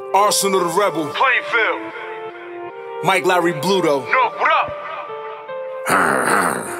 Arsenal the Rebel. Plainfield. Mike Larry Bluto. No, what up?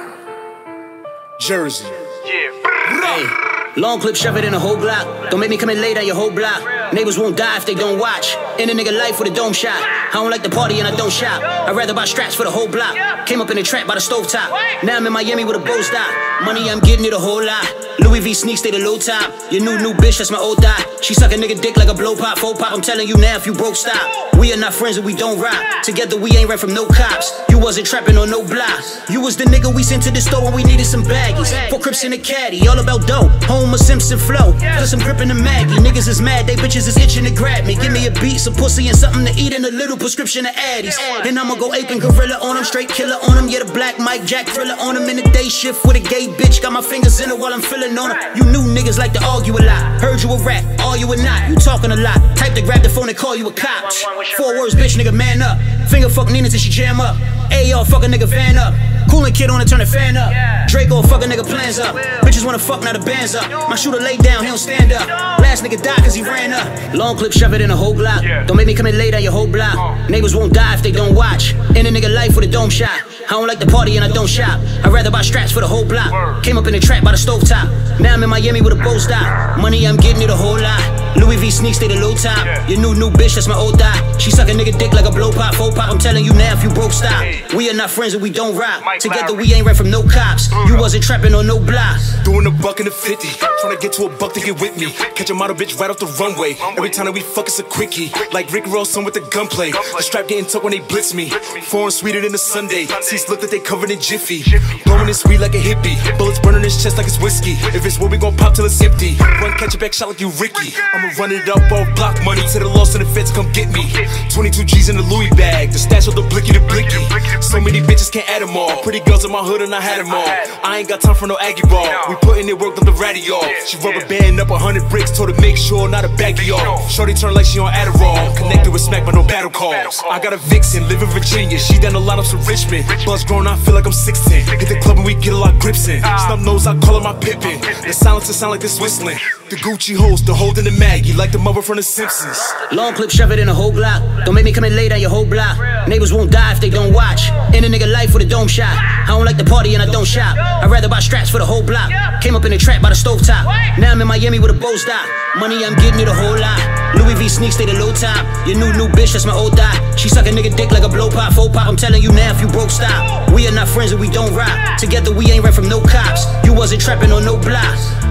Jersey. Yeah. Hey, long clip, shove it in a whole block. Don't make me come in late on your whole block. Neighbors won't die if they don't watch. In a nigga life with a dome shot. I don't like the party and I don't shop. I'd rather buy straps for the whole block. Came up in the trap by the stovetop. Now I'm in Miami with a bow stop. Money, I'm getting it a whole lot. Louis V sneaks, stay the low top. Your new bitch, that's my old thigh. She suck a nigga dick like a blow pop, faux pop. I'm telling you now, if you broke, stop. We are not friends and we don't rock. Together we ain't right from no cops. You wasn't trapping on no block. You was the nigga we sent to the store when we needed some baggies. 4 Crips in a caddy, all about dough. Homer Simpson flow. Plus I'm gripping the Maggie. Niggas is mad, they bitches is itching to grab me. Give me a beat, some pussy and something to eat and a little prescription of Addies. And I'ma go ape and gorilla on them, straight killer on them. Yeah, the black Mike Jack thriller on them in the day shift with a gay bitch. Got my fingers in it while I'm filling on them. You new niggas like to argue a lot. Heard you a rap, are you or not? You talking a lot. Type to grab the phone and call you a cop. 4 words, bitch, nigga, man up. Finger fuck Nina till she jam up. AR, fuck a nigga, van up. Coolin' kid on to turn the fan up. Draco, fuck a nigga, plans up. Bitches wanna fuck, now the band's up. My shooter lay down, he don't stand up. Last nigga died cause he ran up. Long clip, shove it in a whole block. Don't make me come in late on your whole block. Neighbors won't die if they don't watch. In a nigga life with a dome shot. I don't like the party and I don't shop. I'd rather buy straps for the whole block. Came up in the trap by the stovetop. Now I'm in Miami with a bow stop. Money, I'm getting it a whole lot. Louis V sneaks, stay the low top. Your new bitch, that's my old thigh. She suck a nigga dick like a blow pop, faux pop. I'm telling you now, if you broke, stop. We are not friends and we don't rock. Together we ain't right from no cops. You wasn't trapping on no block. Doing a buck and a 50. Trying to get to a buck to get with me. Catch a model bitch right off the runway. Every time that we fuck, it's a quickie. Like Rick Ross with the gunplay. The strap getting tucked when they blitz me. Foreign sweeter than a Sunday. Seats look that they covered in Jiffy. Blowing this weed like a hippie. Bullets burning his chest like it's whiskey. If it's where we gon' pop till it's empty. Run, catch a back shot like you Ricky. I'ma run it up all block money. To the lost and the feds come get me. 22 G's in the Louis bag. The stash of the blicky to blicky. So many bitches can't add them all. Pretty girls in my hood and I had them all. I ain't got time for no Aggie ball. We putting it work on the radio. She rubber band up 100 bricks. Told her make sure not a baggy off. Shorty turn like she on Adderall. Connected with smack but no battle calls. I got a vixen, live in Virginia. She down the lineups in Richmond. Buzz grown, I feel like I'm 16. Hit the club and we get a lot of grips in. Snub nose, I call her my Pippin. The silencer sound like this whistling. The Gucci hoes, the holding the Maggie. Like the mother from the Simpsons. Long clip, shove it in a whole block. Don't make me come in late on your whole block. Neighbors won't die if they don't watch. In a nigga life with a dome shot. I don't like the party and I don't shop. I'd rather buy straps for the whole block. Came up in the trap by the stovetop. Now I'm in Miami with a bow stop. Money, I'm getting it a whole lot. Louis V sneaks, stay the low top. Your new bitch, that's my old thigh. She suck a nigga dick like a blow pop, faux pop. I'm telling you now, if you broke, stop. We are not friends and we don't rock. Together we ain't right from no cops. You wasn't trapping on no block.